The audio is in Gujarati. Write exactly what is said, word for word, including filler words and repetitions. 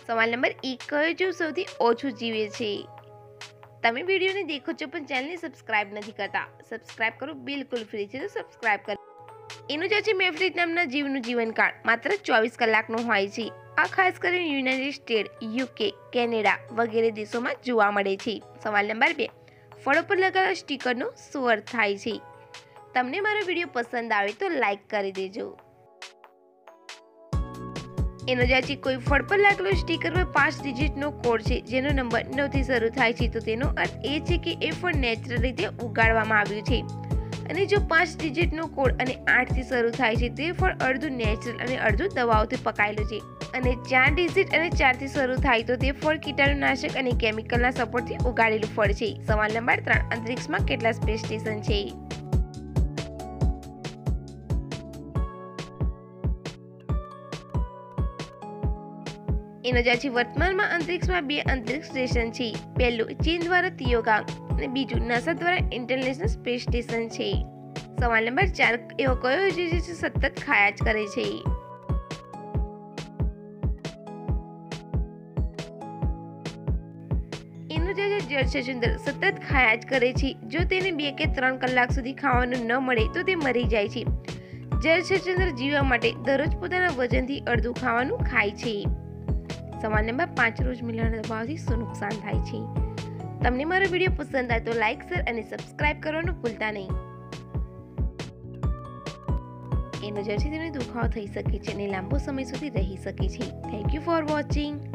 સવાલ નંબર એક, કયો જીવ સૌથી ઓછું જીવે છે? તમે વિડીયોને દેખો છો પણ ચેનલને સબસ્ક્રાઇબ નથી કરતા. સબસ્ક્રાઇબ કરવું બિલકુલ ફ્રી છે, તો સબસ્ક્રાઇબ કરો. એનું જે છે મેફ્રિટ નામના જીવનું જીવનકાળ માત્ર ચોવીસ કલાકનો હોય છે. આ ખાસ કરીને યુનાઇટેડ સ્ટેટ, યુકે, કેનેડા વગેરે દેશોમાં જોવા મળે છે. સવાલ નંબર બે, ફળો પર લગાવેલા સ્ટીકરનો શું અર્થ થાય છે? તમને મારો વિડીયો પસંદ આવે તો લાઈક કરી દેજો. એનો જે છે કોઈ ફળ પર લાગેલો સ્ટીકર પર પાંચ ડિજિટનો કોડ છે જેનો નંબર નવ થી શરૂ થાય છે, તો તેનો અર્થ એ છે કે એ ફળ નેચરલ રીતે ઉગાડવામાં આવ્યું છે. અને જો પાંચ ડિજિટનો કોડ અને આઠ થી શરૂ થાય છે, તે ફળ અડધું નેચરલ અને અડધું દવાઓથી પકાયેલું છે. અને ચાર ડિજિટ અને ચાર થી શરૂ થાય તો તે ફળ કીટાણુનાશક અને કેમિકલના સપોર્ટથી ઉગાડેલું ફળ છે. સવાલ નંબર ત્રણ, અંતરિક્ષમાં કેટલા સ્પેસ સ્ટેશન છે? એનો જે છે વર્તમાનમાં અંતરિક્ષમાં બે અંતરિક્ષ સ્ટેશન છે. પહેલું ચીન દ્વારા તિયોગાંગ અને બીજું નાસા દ્વારા ઇન્ટરનેશનલ સ્પેસ સ્ટેશન છે. સવાલ નંબર ચાર, એવો કયો જે છે સતત ખાયા જ કરે છે? એનું જે જળ છછુંદર સતત ખાયા જ કરે છે. જો તેને બે કે ત્રણ કલાક સુધી ખાવાનું ન મળે તો તે મરી જાય છે. જળ છછુંદર જીવવા માટે દરરોજ પોતાના વજનથી અડધું ખાવાનું ખાય છે. સવાલ નંબર પાંચ, રોજ મિલાના દબાવથી શું નુકસાન થાય છે? તમને મારો વિડીયો પસંદ આવે તો લાઈક, શેર અને સબસ્ક્રાઇબ કરવાનું ભૂલતા નહીં. એનો જળથી તેને દુખાવો થઈ શકે છે અને લાંબો સમય સુધી રહી શકે છે. Thank you for watching.